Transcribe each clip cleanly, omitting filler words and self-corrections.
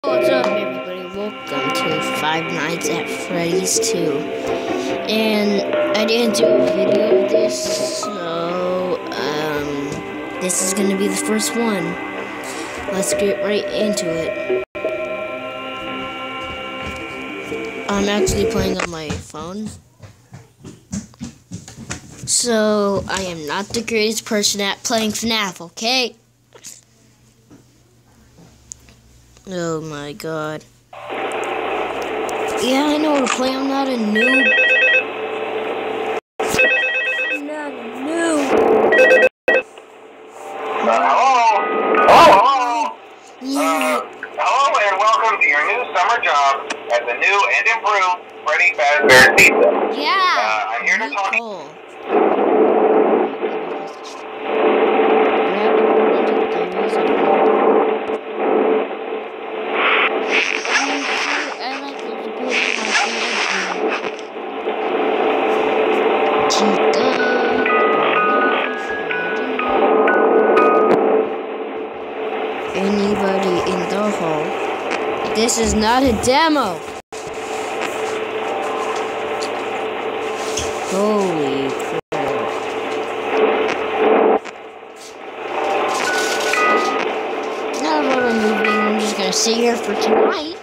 What's up, everybody? Welcome to Five Nights at Freddy's 2. And I didn't do a video of this, so this is gonna be the first one. Let's get right into it. I'm actually playing on my phone, so I am not the greatest person at playing FNAF, okay? Oh my god. Yeah, I know how to play. I'm not a noob. I'm not a noob. Hello. Yeah. Hello and welcome to your new summer job at the new and improved Freddy Fazbear Pizza. Yeah. I'm here to talk. Cool. Anybody in the hall? This is not a demo. Holy crap. Not about a movie. I'm just gonna sit here for tonight.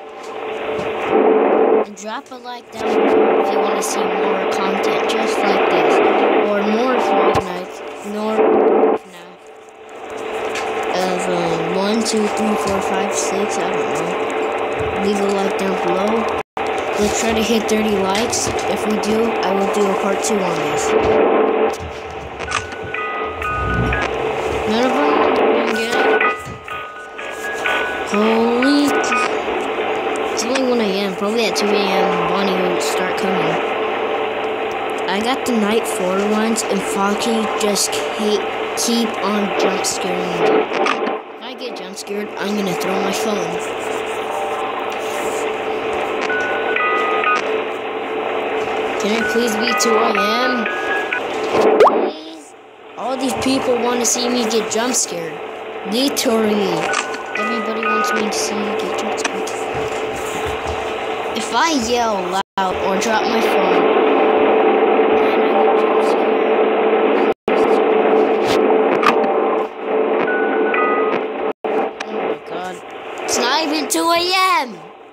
And drop a like down below if you want to see more content just like this. Or more Friday nights. Of 1, 2, 3, 4, 5, 6, I don't know. Leave a like down below. Let's try to hit 30 likes. If we do, I will do a part 2 on this. None of them are gonna get it. Holy. It's only 1 a.m. Probably at 2 a.m. Bonnie will start coming. I got the night 4 ones, and Foxy just keep on jump scaring me. If I get jump scared, I'm gonna throw my phone. Can it please be 2 a.m.? Please? All these people want to see me get jump scared. Literally. Everybody wants me to see me get jump scared. If I yell loud or drop my phone, it's not even 2 a.m.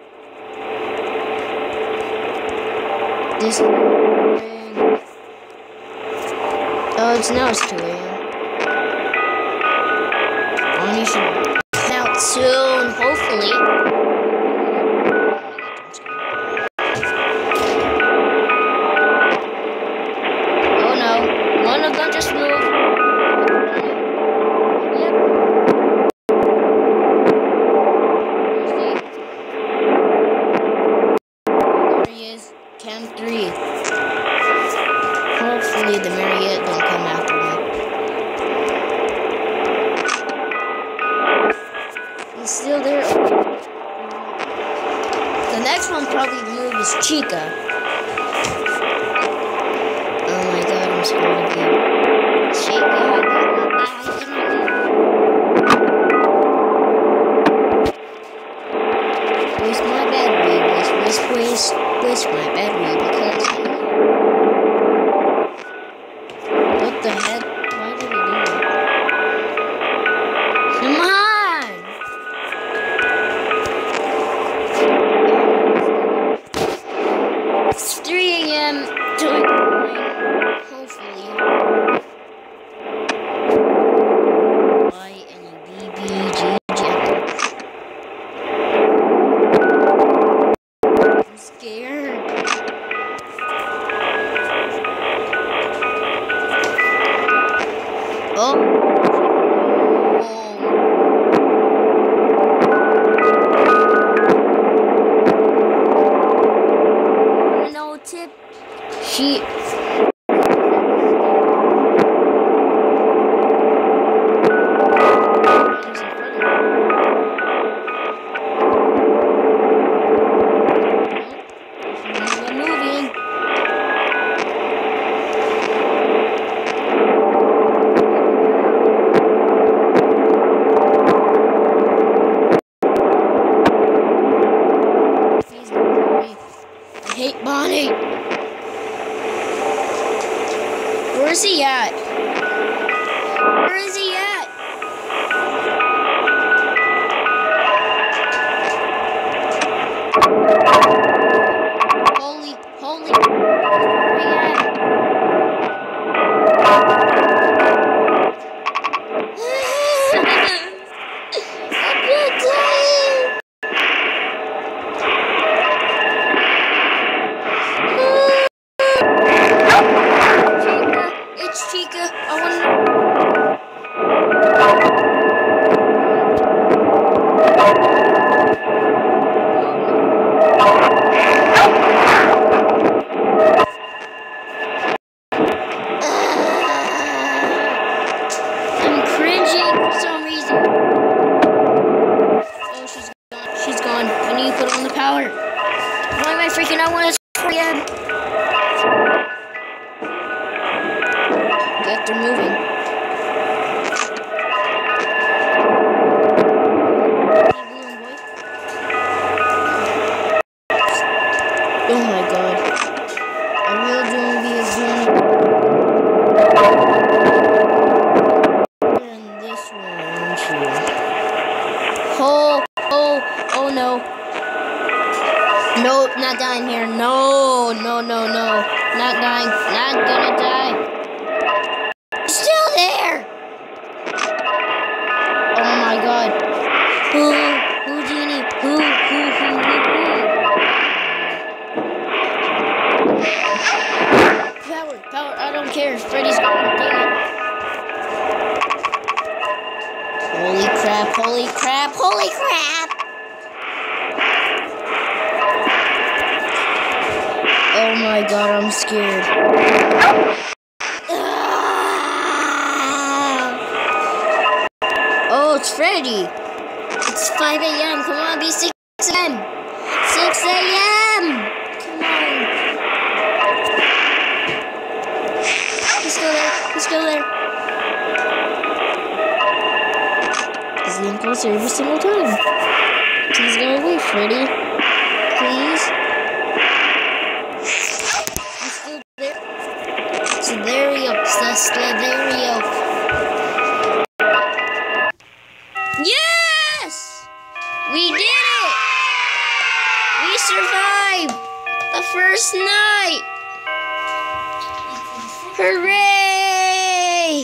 This morning. Oh, it's 2 a.m. Bonnie should come out soon, hopefully. Oh no, one of them just moved. Cam 3. Hopefully the Marriott don't come after me. He's still there. The next one probably to move is Chica. Oh my god, I'm scared of you. Chica, I got my eyes on you. Waste my battery. Waste my battery because what the heck? Why did he do that? Come on! It's 3 a.m. doing mine, hopefully. YNEBBG. I'm scared. Johnny! Where is he at? Where is he at? Holy. Where are you at? I'm not dying! It's Chica. I want to know. I'm cringing for some reason. Oh, she's gone. She's gone. I need to put on the power. Why am I freaking out when it's 4 a.m.? They're moving. Oh my god. I really don't be a zone. You're in this one, aren't you? Oh no. Nope, not dying here. No. Not dying. Not gonna die. Still there! Oh my god. Who, Genie? Who? Power, I don't care. Freddy's gone. Dang it. Holy crap. Oh my god, I'm scared. Oh, it's Freddy. It's 5 a.m. Come on, be 6 a.m. 6 a.m. Come on. He's still there. He's getting closer every single time. Please go away, Freddy. Please. He's still there. Slither. Yes! We did it! We survived the first night! Hooray!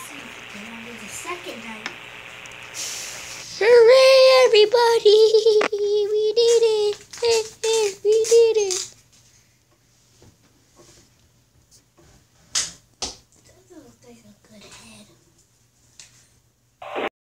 Hooray, everybody!